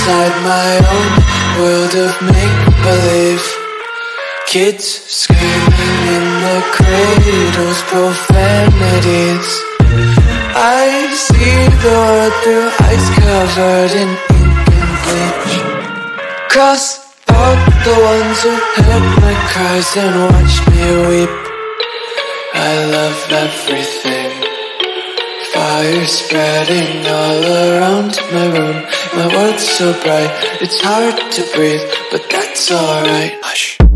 inside my own world of make-believe. Kids screaming in the cradles, profanities. I see the world through eyes covered in ink and bleach. Cross out the ones who heard my cries and watched me weep. I love everything. Fire spreading all around my room. My world's so bright, it's hard to breathe, but that's alright. Hush.